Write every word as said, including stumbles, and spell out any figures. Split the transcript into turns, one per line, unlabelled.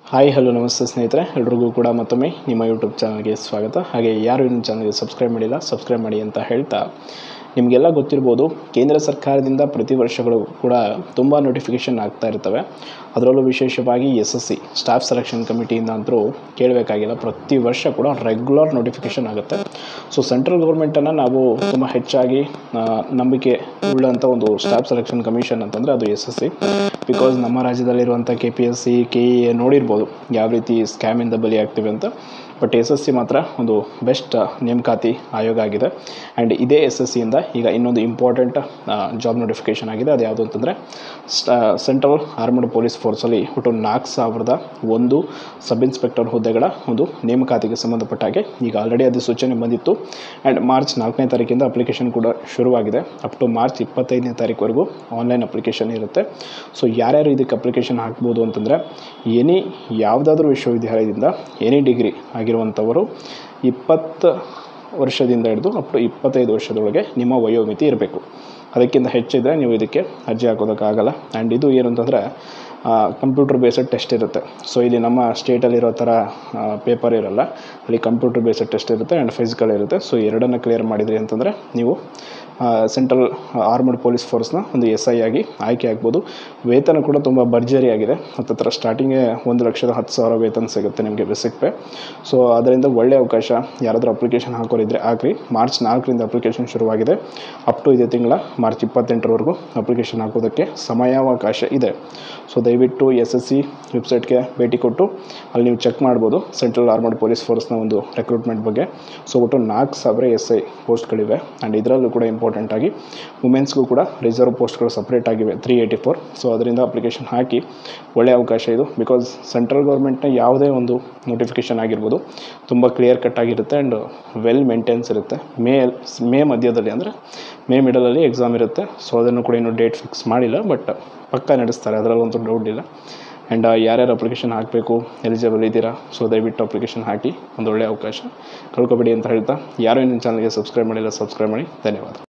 Hi hello ನಮಸ್ತೆ ಸ್ನೇಹಿತರೆ, ಎಲ್ರಿಗೂ ಕೂಡ ಮತ್ತೊಮ್ಮೆ ನಿಮ್ಮ ಯೂಟ್ಯೂಬ್ ಚಾನಲ್ಗೆ ಸ್ವಾಗತ. ಹಾಗೆ ಯಾರು ಇನ್ನು ಚಾನಲ್ಗೆ ಸಬ್ಸ್ಕ್ರೈಬ್ ಮಾಡಿಲ್ಲ ಸಬ್ಸ್ಕ್ರೈಬ್ ಮಾಡಿ ಅಂತ ಹೇಳ್ತಾ, ನಿಮಗೆಲ್ಲ ಗೊತ್ತಿರ್ಬೋದು ಕೇಂದ್ರ ಸರ್ಕಾರದಿಂದ ಪ್ರತಿ ವರ್ಷಗಳು ಕೂಡ ತುಂಬ ನೋಟಿಫಿಕೇಷನ್ ಆಗ್ತಾ ಇರ್ತವೆ. ಅದರಲ್ಲೂ ವಿಶೇಷವಾಗಿ S S C staff selection ಕಮಿಟಿಯಿಂದ ಅಂತರೂ ಕೇಳಬೇಕಾಗಿಲ್ಲ, ಪ್ರತಿ ವರ್ಷ ಕೂಡ ರೆಗ್ಯುಲರ್ ನೋಟಿಫಿಕೇಷನ್ ಆಗುತ್ತೆ. ಸೊ ಸೆಂಟ್ರಲ್ ಗೌರ್ಮೆಂಟನ್ನು ನಾವು ತುಂಬ ಹೆಚ್ಚಾಗಿ ನಂಬಿಕೆ ಉಳ್ಳಂಥ ಒಂದು ಸ್ಟಾಫ್ ಸೆಲೆಕ್ಷನ್ ಕಮಿಷನ್ ಅಂತಂದರೆ ಅದು ಎಸ್ ಎಸ್ ಸಿ. ಬಿಕಾಸ್ ನಮ್ಮ ರಾಜ್ಯದಲ್ಲಿರುವಂಥ K P S C K E A ನೋಡಿರ್ಬೋದು ಯಾವ ರೀತಿ ಸ್ಕ್ಯಾಮಿಂದ ಬಲಿ ಆಗ್ತೀವಿ ಅಂತ. ಬಟ್ ಎಸ್ ಎಸ್ ಸಿ ಮಾತ್ರ ಒಂದು ಬೆಸ್ಟ್ ನೇಮಕಾತಿ ಆಯೋಗ ಆಗಿದೆ. ಆ್ಯಂಡ್ ಇದೇ ಎಸ್ ಎಸ್ ಸಿಯಿಂದ ಈಗ ಇನ್ನೊಂದು ಇಂಪಾರ್ಟೆಂಟ್ ಜಾಬ್ ನೋಟಿಫಿಕೇಷನ್ ಆಗಿದೆ. ಅದು ಯಾವುದು ಅಂತಂದರೆ ಸೆಂಟ್ರಲ್ ಆರ್ಮಡ್ ಪೊಲೀಸ್ ಫೋರ್ಸಲ್ಲಿ ಒಟ್ಟು ನಾಲ್ಕು ಸಾವಿರದ ಒಂದು ಸಬ್ ಇನ್ಸ್ಪೆಕ್ಟರ್ ಹುದ್ದೆಗಳ ಒಂದು ನೇಮಕಾತಿಗೆ ಸಂಬಂಧಪಟ್ಟ ಹಾಗೆ ಈಗ ಆಲ್ರೆಡಿ ಅಧಿಸೂಚನೆ ಬಂದಿತ್ತು. ಆ್ಯಂಡ್ ಮಾರ್ಚ್ ನಾಲ್ಕನೇ ತಾರೀಕಿಂದ ಅಪ್ಲಿಕೇಶನ್ ಕೂಡ ಶುರುವಾಗಿದೆ. ಅಪ್ ಟು ಮಾರ್ಚ್ ಇಪ್ಪತ್ತೈದನೇ ತಾರೀಕುವರೆಗೂ ಆನ್ಲೈನ್ ಅಪ್ಲಿಕೇಶನ್ ಇರುತ್ತೆ. ಸೊ ಯಾರ್ಯಾರು ಇದಕ್ಕೆ ಅಪ್ಲಿಕೇಶನ್ ಹಾಕ್ಬೋದು ಅಂತಂದರೆ, ಎನಿ ಯಾವುದಾದ್ರೂ ವಿಶ್ವವಿದ್ಯಾಲಯದಿಂದ ಎನಿ ಡಿಗ್ರಿ ಆಗಿರುವಂಥವರು ಇಪ್ಪತ್ತು ವರ್ಷದಿಂದ ಹಿಡಿದು ಅಪ್ ಟು ಇಪ್ಪತ್ತೈದು ವರ್ಷದೊಳಗೆ ನಿಮ್ಮ ವಯೋಮಿತಿ ಇರಬೇಕು. ಅದಕ್ಕಿಂತ ಹೆಚ್ಚಿದ್ರೆ ನೀವು ಇದಕ್ಕೆ ಅರ್ಜಿ ಹಾಕೋದಕ್ಕಾಗಲ್ಲ. ಆ್ಯಂಡ್ ಇದು ಏನು ಅಂತಂದರೆ ಕಂಪ್ಯೂಟರ್ ಬೇಸ್ಡ್ ಟೆಸ್ಟ್ ಇರುತ್ತೆ. ಸೊ ಇಲ್ಲಿ ನಮ್ಮ ಸ್ಟೇಟಲ್ಲಿರೋ ಥರ ಪೇಪರ್ ಇರೋಲ್ಲ, ಅಲ್ಲಿ ಕಂಪ್ಯೂಟರ್ ಬೇಸ್ಡ್ ಟೆಸ್ಟ್ ಇರುತ್ತೆ ಆ್ಯಂಡ್ ಫಿಸಿಕಲ್ ಇರುತ್ತೆ. ಸೊ ಎರಡನ್ನು ಕ್ಲಿಯರ್ ಮಾಡಿದ್ರಿ ಅಂತಂದರೆ ನೀವು ಸೆಂಟ್ರಲ್ ಆರ್ಮಡ್ ಪೊಲೀಸ್ ಫೋರ್ಸ್ನ ಒಂದು ಎಸ್ ಐ ಆಗಿ ಆಯ್ಕೆ ಆಗ್ಬೋದು. ವೇತನ ಕೂಡ ತುಂಬ ಭರ್ಜರಿಯಾಗಿದೆ. ಹತ್ತತ್ರ ಸ್ಟಾರ್ಟಿಂಗೇ ಒಂದು ಲಕ್ಷದ ಹತ್ತು ಸಾವಿರ ವೇತನ ಸಿಗುತ್ತೆ ನಿಮಗೆ ಬೇಸಿಕ್ ಪೇ. ಸೊ ಅದರಿಂದ ಒಳ್ಳೆಯ ಅವಕಾಶ. ಯಾರಾದರೂ ಅಪ್ಲಿಕೇಶನ್ ಹಾಕೋರಿದ್ರೆ ಹಾಕ್ರಿ. ಮಾರ್ಚ್ ನಾಲ್ಕರಿಂದ ಅಪ್ಲಿಕೇಶನ್ ಶುರುವಾಗಿದೆ. ಅಪ್ ಟು ಇದೇ ತಿಂಗಳ ಮಾರ್ಚ್ ಇಪ್ಪತ್ತೆಂಟರವರೆಗೂ ಅಪ್ಲಿಕೇಶನ್ ಹಾಕೋದಕ್ಕೆ ಸಮಯಾವಕಾಶ ಇದೆ. ಸೊ ದಯವಿಟ್ಟು ಎಸ್ ಎಸ್ ಸಿ ವೆಬ್ಸೈಟ್ಗೆ ಭೇಟಿ ಕೊಟ್ಟು ಅಲ್ಲಿ ನೀವು ಚೆಕ್ ಮಾಡ್ಬೋದು ಸೆಂಟ್ರಲ್ ಆರ್ಮಡ್ ಪೊಲೀಸ್ ಫೋರ್ಸ್ನ ಒಂದು ರೆಕ್ರೂಟ್ಮೆಂಟ್ ಬಗ್ಗೆ. ಸೊ ಒಟ್ಟು ನಾಲ್ಕು ಸಾವಿರ ಎಸ್ ಐ ಪೋಸ್ಟ್ಗಳಿವೆ. ಆ್ಯಂಡ್ ಇದರಲ್ಲೂ ಕೂಡ ಇಂಪಾರ್ಟೆಂಟ್ ಆಗಿ ವುಮೆನ್ಸ್ಗೂ ಕೂಡ ರಿಸರ್ವ್ ಪೋಸ್ಟ್ಗಳು ಸಪ್ರೇಟ್ ಆಗಿವೆ ತ್ರೀ ಏಯ್ಟಿ ಫೋರ್. ಸೊ ಅದರಿಂದ ಅಪ್ಲಿಕೇಶನ್ ಹಾಕಿ, ಒಳ್ಳೆಯ ಅವಕಾಶ ಇದು. ಬಿಕಾಸ್ ಸೆಂಟ್ರಲ್ ಗೌರ್ಮೆಂಟ್ನ ಯಾವುದೇ ಒಂದು ನೋಟಿಫಿಕೇಷನ್ ಆಗಿರ್ಬೋದು ತುಂಬ ಕ್ಲಿಯರ್ ಕಟ್ ಆಗಿರುತ್ತೆ ಆ್ಯಂಡ್ ವೆಲ್ ಮೇಂಟೆನ್ಸ್ ಇರುತ್ತೆ. ಮೇ ಮೇ ಮಧ್ಯದಲ್ಲಿ ಅಂದರೆ ಮೇ ಮಿಡಲಲ್ಲಿ ಎಕ್ಸಾಮ್ ಇರುತ್ತೆ. ಸೊ ಅದನ್ನು ಕೂಡ ಇನ್ನೂ ಡೇಟ್ ಫಿಕ್ಸ್ ಮಾಡಿಲ್ಲ, ಬಟ್ ಪಕ್ಕ ನಡೆಸ್ತಾರೆ, ಅದರಲ್ಲಂತೂ ಡೌಟ್ ಇಲ್ಲ. ಆ್ಯಂಡ್ ಯಾರ್ಯಾರು ಅಪ್ಲಿಕೇಶನ್ ಹಾಕಬೇಕು, ಎಲಿಜಿಬಲ್ ಇದ್ದೀರಾ, ಸೊ ದಯವಿಟ್ಟು ಅಪ್ಲಿಕೇಶನ್ ಹಾಕಿ, ಒಂದು ಒಳ್ಳೆಯ ಅವಕಾಶ ಕಳ್ಕೊಬೇಡಿ ಅಂತ ಹೇಳ್ತಾ, ಯಾರು ಇನ್ನೊಂದು ಚಾನಲ್ಗೆ ಸಬ್ಸ್ಕ್ರೈಬ್ ಮಾಡಿಲ್ಲ ಸಬ್ಸ್ಕ್ರೈಬ್ ಮಾಡಿ. ಧನ್ಯವಾದ.